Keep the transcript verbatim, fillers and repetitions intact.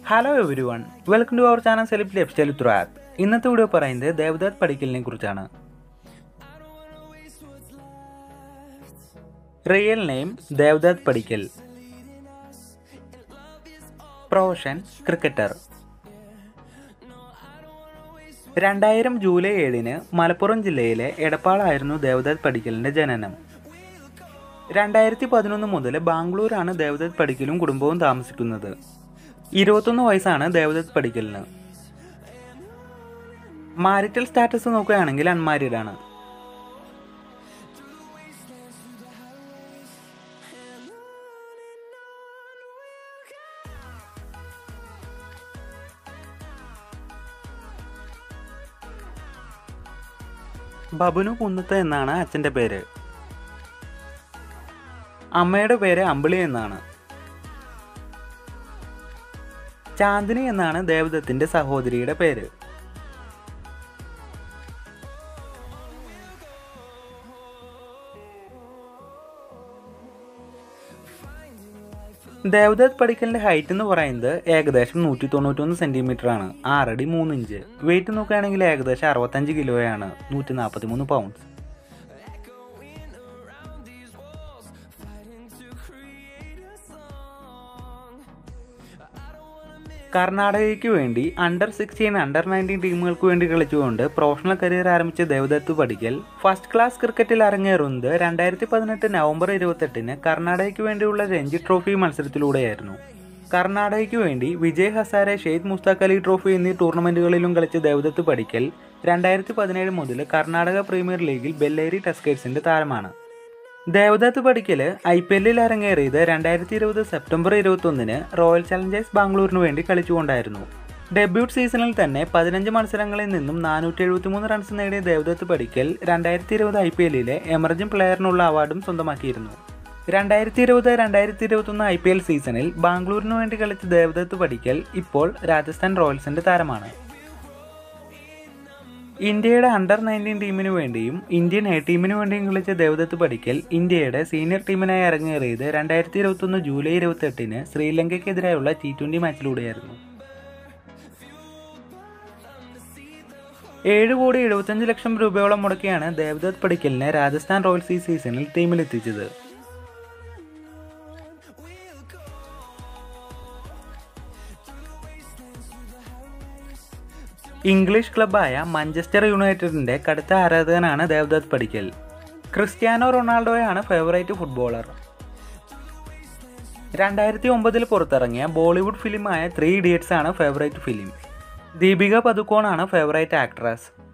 Hello everyone, welcome to our channel Celeb Lifestyle with Rajsthan. ഇന്നത്തെ video പറയുന്നത് ദേവദത്ത് പടിക്കലിനെ കുറിച്ചാണ്. Real name Devadath പടിക്കൽ. Profession cricketer. രണ്ടായിരം ജൂലൈ ഏഴിന് മലപ്പുറം ജില്ലയിലെ എടപ്പാളായിരുന്നു ദേവദത്ത് പടിക്കലിന്റെ ജനനം. രണ്ടായിരത്തി പതിനൊന്ന് മുതൽ ബാംഗ്ലൂരാണ് ദേവദത്ത് പടിക്കലും കുടുംബവും താമസിക്കുന്നത്. ഇരുപത്തൊന്ന് വയസ്സാണ് ദേവദത്ത് പടിക്കലിന്. മാരിറ്റൽ സ്റ്റാറ്റസ് നോക്കുകയാണെങ്കിൽ അൺമാരീഡ് ആണ്. ബബുനു കുന്നത്ത് എന്നാണ് അച്ഛൻ്റെ പേര്. അമ്മയുടെ പേര് അമ്പിളി എന്നാണ്. ചാന്ദിനി എന്നാണ് ദേവദത്തിന്റെ സഹോദരിയുടെ പേര്. ദേവദത്ത് പടിക്കലിന്റെ ഹൈറ്റ് എന്ന് പറയുന്നത് ഏകദേശം നൂറ്റി തൊണ്ണൂറ്റൊന്ന് സെന്റിമീറ്റർ ആണ്, ആറടി മൂന്ന് ഇഞ്ച്. വെയിറ്റ് നോക്കുകയാണെങ്കിൽ ഏകദേശം അറുപത്തഞ്ച് കിലോയാണ്, നൂറ്റി നാൽപ്പത്തി മൂന്ന് പൗണ്ട്സ്. കർണാടകയ്ക്ക് വേണ്ടി അണ്ടർ സിക്സ്റ്റീൻ അണ്ടർ നയൻറ്റീൻ ടീമുകൾക്ക് വേണ്ടി കളിച്ചുകൊണ്ട് പ്രൊഫഷണൽ കരിയർ ആരംഭിച്ച ദേവദത്ത് പടിക്കൽ ഫസ്റ്റ് ക്ലാസ് ക്രിക്കറ്റിൽ അരങ്ങേറുന്നത് രണ്ടായിരത്തി പതിനെട്ട് നവംബർ ഇരുപത്തെട്ടിന് കർണാടകയ്ക്ക് വേണ്ടിയുള്ള രഞ്ജി ട്രോഫി മത്സരത്തിലൂടെയായിരുന്നു. കർണാടകയ്ക്ക് വേണ്ടി വിജയ് ഹസാരെ, ഷെയ്ഖ് മുസ്താഖ് അലി ട്രോഫി എന്നീ ടൂർണമെന്റുകളിലും കളിച്ച ദേവദത്ത് പടിക്കൽ രണ്ടായിരത്തി പതിനേഴ് മുതൽ കർണാടക പ്രീമിയർ ലീഗിൽ ബെല്ലേരി ടസ്കേഴ്സിന്റെ താരമാണ്. ദേവദത്ത് പടിക്കൽ ഐ പി എല്ലിൽ അരങ്ങേറിയത് രണ്ടായിരത്തി ഇരുപത് സെപ്റ്റംബർ ഇരുപത്തൊന്നിന് റോയൽ ചലഞ്ചേഴ്സ് ബാംഗ്ലൂരിന് വേണ്ടി കളിച്ചുകൊണ്ടായിരുന്നു. ഡെബ്യൂട്ട് സീസണിൽ തന്നെ പതിനഞ്ച് മത്സരങ്ങളിൽ നിന്നും നാനൂറ്റി എഴുപത്തി മൂന്ന് റൺസ് നേടിയ ദേവദത്ത് പടിക്കൽ രണ്ടായിരത്തി ഇരുപത് ഐ പി എല്ലിലെ എമർജിംഗ് പ്ലെയറിനുള്ള അവാർഡും സ്വന്തമാക്കിയിരുന്നു. രണ്ടായിരത്തി ഇരുപത് രണ്ടായിരത്തി ഇരുപത്തൊന്ന് ഐ പി എൽ സീസണിൽ ബാംഗ്ലൂരിന് വേണ്ടി കളിച്ച ദേവദത്ത് പടിക്കൽ ഇപ്പോൾ രാജസ്ഥാൻ റോയൽസിന്റെ താരമാണ്. ഇന്ത്യയുടെ അണ്ടർ നയൻറ്റീൻ ടീമിനു വേണ്ടിയും ഇന്ത്യൻ എ ടീമിനു വേണ്ടിയും കളിച്ച ദേവദത്ത് പടിക്കൽ ഇന്ത്യയുടെ സീനിയർ ടീമിനായി അരങ്ങേറിയത് രണ്ടായിരത്തി ഇരുപത്തൊന്ന് ജൂലൈ ഇരുപത്തെട്ടിന് ശ്രീലങ്കയ്ക്കെതിരായുള്ള ടി ട്വന്റി മാച്ചിലൂടെയായിരുന്നു. ഏഴ് കോടി എഴുപത്തഞ്ച് ലക്ഷം രൂപയോളം മുടക്കിയാണ് ദേവദത്ത് പടിക്കലിനെ രാജസ്ഥാൻ റോയൽസ് ഈ സീസണിൽ ടീമിലെത്തിച്ചത്. ഇംഗ്ലീഷ് ക്ലബ്ബായ മാഞ്ചസ്റ്റർ യുണൈറ്റഡിന്റെ കടുത്ത ആരാധകനാണ് ദേവദത്ത് പടിക്കൽ. ക്രിസ്ത്യാനോ റൊണാൾഡോയാണ് ഫേവറേറ്റ് ഫുട്ബോളർ. രണ്ടായിരത്തി ഒമ്പതിൽ പുറത്തിറങ്ങിയ ബോളിവുഡ് ഫിലിമായ ത്രീ ഇഡിയറ്റ്സ് ആണ് ഫേവറേറ്റ് ഫിലിം. ദീപിക പദുക്കോണാണ് ഫേവറേറ്റ് ആക്ട്രസ്.